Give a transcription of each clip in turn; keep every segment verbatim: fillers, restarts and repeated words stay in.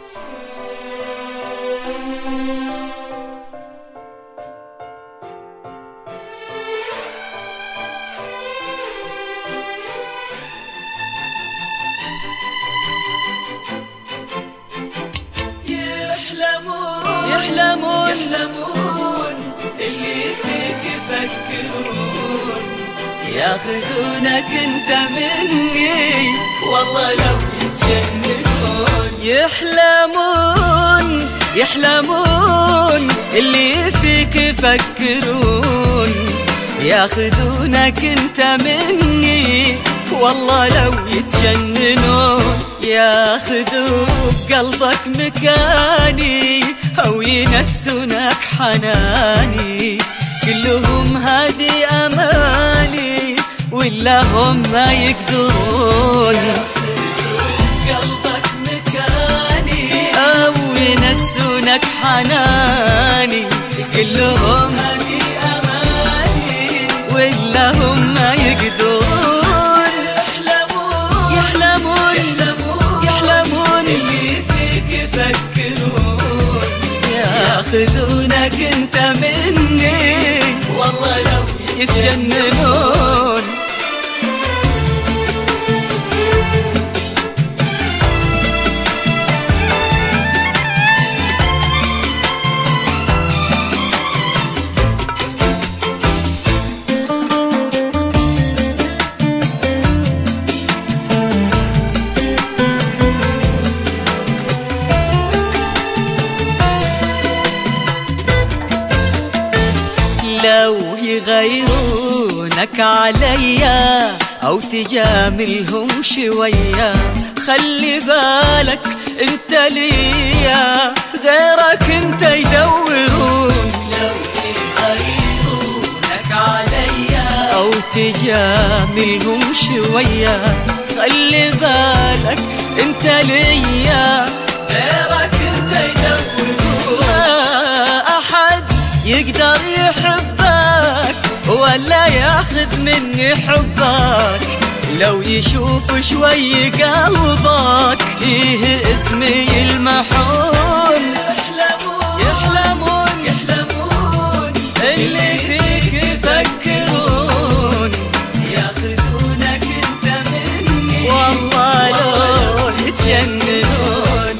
يحلمون يحلمون اللي فيك يفكرون، ياخذونك انت مني والله لو يتجننون. يحلمون يحلمون اللي فيك يفكرون، ياخذونك انت مني والله لو يتجننون. ياخذوا بقلبك مكاني أو ينسونك حناني، كلهم هذه أماني ولا هم ما يقدرون. ياخذوا بقلبك مكاني أو ينسونك حناني، كلهم هذه أماني ولا هم ما يقدرون. يحلمون يحلمون اللي فيك يفكرون، ياخذونك انت مني والله لو يتجننون. لو يغيرونك عليا أو تجاملهم شوية، خلي بالك انت ليا غيرك انت يدورون. لو يغيرونك عليا أو تجاملهم شوية، خلي بالك انت ليا غيرك انت يدورون. ما أحد يقدر يحبك ولا ياخذ مني حبك، لو يشوف شوي قلبك فيه اسمي المحون. يحلمون يحلمون اللي فيك يفكرون، ياخذونك انت مني والله لو يتجننون.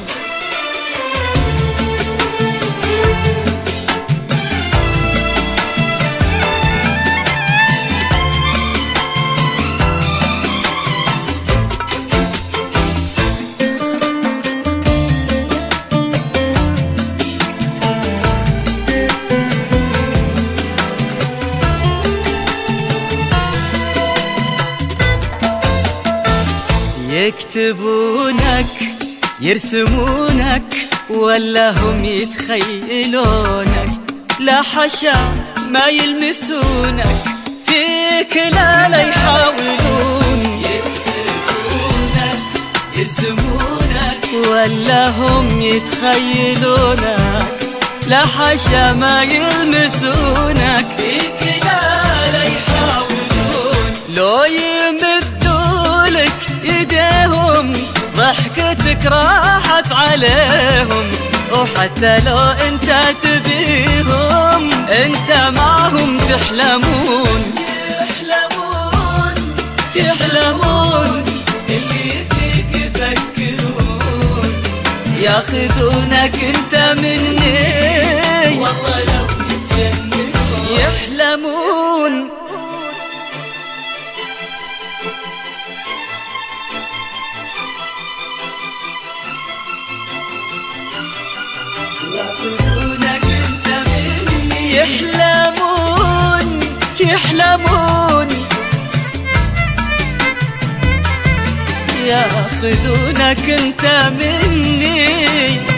يكتبونك يرسمونك ولا هم يتخيلونك، لا حشا ما يلمسونك فيك لا لا يحاولون. يكتبونك يرسمونك ولا هم يتخيلونك، لا حشا ما يلمسونك فيك لا لا يحاولون. لو يمدولك ايديهم ضحكتك راحت عليهم، وحتى لو انت تبيهم انت معهم تحلمون. يحلمون يحلمون اللي فيك يفكرون، ياخذونك انت مني والله لو يتجننون. يحلمون ياخذونك انت مني. يحلمون يحلمون ياخذونك انت مني